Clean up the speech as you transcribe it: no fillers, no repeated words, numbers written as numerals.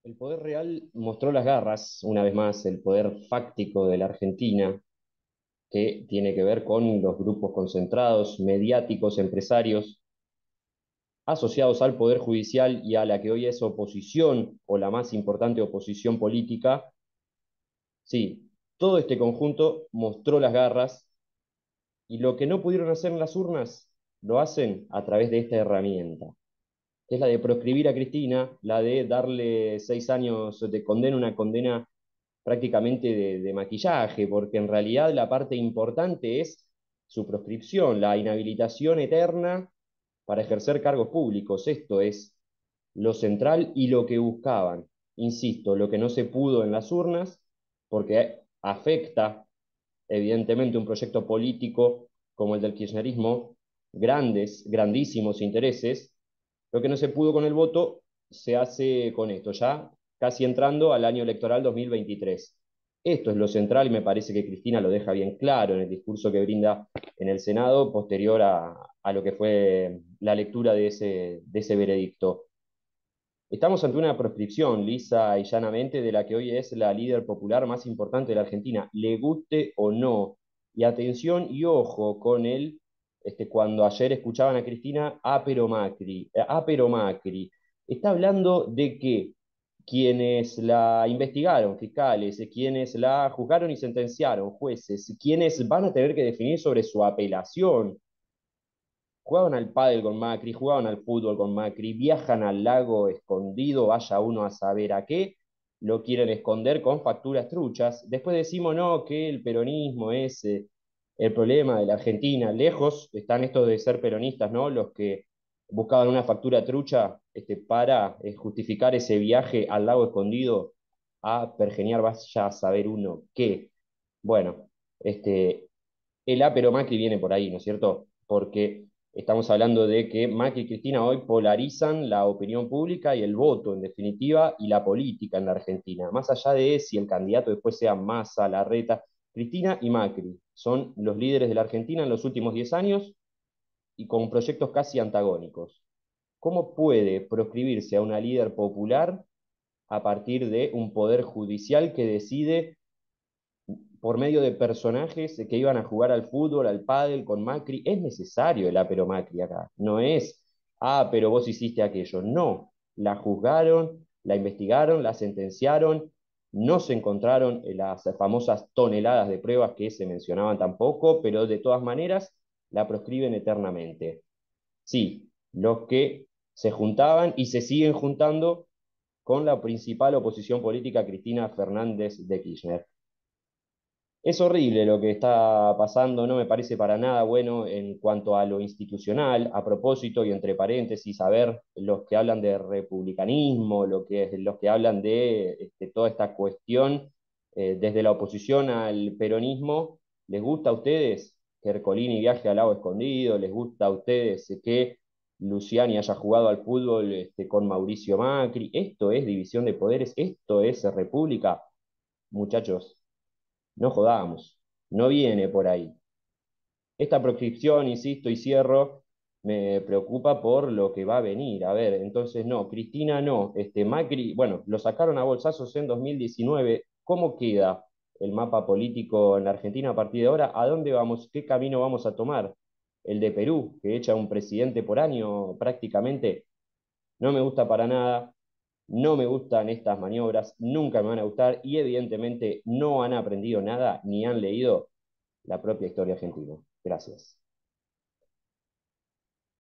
El poder real mostró las garras, una vez más, el poder fáctico de la Argentina, que tiene que ver con los grupos concentrados, mediáticos, empresarios, asociados al poder judicial y a la que hoy es oposición, o la más importante oposición política. Sí, todo este conjunto mostró las garras y lo que no pudieron hacer en las urnas, lo hacen a través de esta herramienta, que es la de proscribir a Cristina, la de darle 6 años de condena, una condena prácticamente de maquillaje, porque en realidad la parte importante es su proscripción, la inhabilitación eterna para ejercer cargos públicos. Esto es lo central y lo que buscaban. Insisto, lo que no se pudo en las urnas, porque afecta evidentemente un proyecto político como el del kirchnerismo, grandes, grandísimos intereses. Lo que no se pudo con el voto se hace con esto, ya casi entrando al año electoral 2023. Esto es lo central y me parece que Cristina lo deja bien claro en el discurso que brinda en el Senado posterior a lo que fue la lectura de ese veredicto. Estamos ante una proscripción lisa y llanamente de la que hoy es la líder popular más importante de la Argentina, le guste o no. Y atención y ojo con él, cuando ayer escuchaban a Cristina, pero Macri, pero Macri. Está hablando de que quienes la investigaron, fiscales, quienes la juzgaron y sentenciaron, jueces, quienes van a tener que definir sobre su apelación, jugaban al pádel con Macri, jugaban al fútbol con Macri, viajan al lago escondido, vaya uno a saber a qué, lo quieren esconder con facturas truchas. Después decimos, no, que el peronismo es el problema de la Argentina. Lejos están estos de ser peronistas, ¿no? Los que buscaban una factura trucha para justificar ese viaje al lago escondido a pergeniar, vaya a saber uno qué. Bueno, el pero Macri viene por ahí, ¿no es cierto? Porque estamos hablando de que Macri y Cristina hoy polarizan la opinión pública y el voto, en definitiva, y la política en la Argentina. Más allá de si el candidato después sea Massa, Larreta, Cristina y Macri son los líderes de la Argentina en los últimos 10 años y con proyectos casi antagónicos. ¿Cómo puede proscribirse a una líder popular a partir de un poder judicial que decide por medio de personajes que iban a jugar al fútbol, al pádel con Macri? Es necesario el pero Macri acá. No es, pero vos hiciste aquello. No, la juzgaron, la investigaron, la sentenciaron, no se encontraron las famosas toneladas de pruebas que se mencionaban tampoco, pero de todas maneras la proscriben eternamente. Sí, los que se juntaban y se siguen juntando con la principal oposición política, Cristina Fernández de Kirchner. Es horrible lo que está pasando, no me parece para nada bueno en cuanto a lo institucional. A propósito, y entre paréntesis, a ver, los que hablan de republicanismo, los que hablan de toda esta cuestión desde la oposición al peronismo, ¿les gusta a ustedes que Ercolini viaje al lago escondido? ¿Les gusta a ustedes que Luciani haya jugado al fútbol con Mauricio Macri? Esto es división de poderes, esto es república, muchachos, no jodamos, no viene por ahí. Esta proscripción, insisto y cierro, me preocupa por lo que va a venir. A ver, entonces no, Cristina no, Macri, bueno, lo sacaron a bolsazos en 2019. ¿Cómo queda el mapa político en la Argentina a partir de ahora? ¿A dónde vamos? ¿Qué camino vamos a tomar? El de Perú, que echa un presidente por año prácticamente, no me gusta para nada. No me gustan estas maniobras, nunca me van a gustar y evidentemente no han aprendido nada ni han leído la propia historia argentina. Gracias.